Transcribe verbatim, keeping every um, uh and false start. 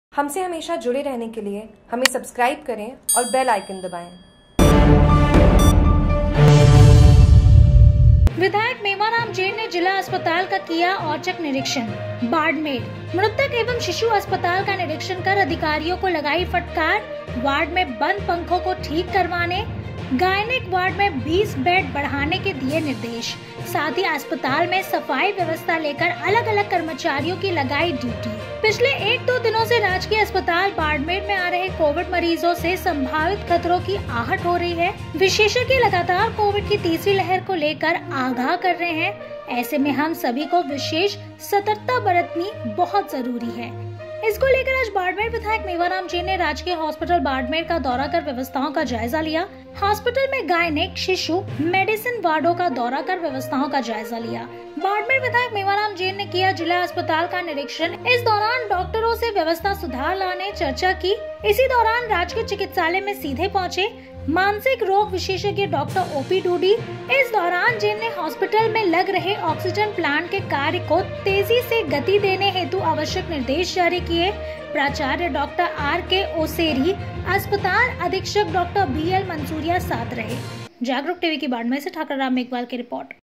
हमसे हमेशा जुड़े रहने के लिए हमें सब्सक्राइब करें और बेल आइकन दबाएं। विधायक मेवाराम जैन ने जिला अस्पताल का किया औचक निरीक्षण। बाड़मेर मृतक एवं शिशु अस्पताल का निरीक्षण कर अधिकारियों को लगाई फटकार। वार्ड में बंद पंखों को ठीक करवाने, गायनिक वार्ड में बीस बेड बढ़ाने के दिए निर्देश। साथ ही अस्पताल में सफाई व्यवस्था लेकर अलग अलग कर्मचारियों की लगाई ड्यूटी। पिछले एक दो दिनों से राजकीय अस्पताल बाड़मेर में आ रहे कोविड मरीजों से संभावित खतरों की आहट हो रही है। विशेषज्ञ लगातार कोविड की तीसरी लहर को लेकर आगाह कर रहे हैं। ऐसे में हम सभी को विशेष सतर्कता बरतनी बहुत जरूरी है। इसको लेकर आज बाड़मेर विधायक मेवाराम जैन ने राजकीय हॉस्पिटल बाड़मेर का दौरा कर व्यवस्थाओं का जायजा लिया। हॉस्पिटल में गायनिक, शिशु, मेडिसिन वार्डों का दौरा कर व्यवस्थाओं का जायजा लिया। बाड़मेर विधायक मेवाराम जैन ने किया जिला अस्पताल का निरीक्षण। इस दौरान डॉक्टरों से व्यवस्था सुधार लाने चर्चा की। इसी दौरान राजकीय चिकित्सालय में सीधे पहुंचे मानसिक रोग विशेषज्ञ डॉक्टर ओपी डूडी। इस दौरान जैन ने हॉस्पिटल में लग रहे ऑक्सीजन प्लांट के कार्य को तेजी से गति देने हेतु आवश्यक निर्देश जारी किए। प्राचार्य डॉक्टर आर के ओसेरी, अस्पताल अधीक्षक डॉक्टर बी एल मंसूरिया साथ रहे। जागरूक टीवी की बाड़मेर से ठाकुर राम मेघवाल की रिपोर्ट।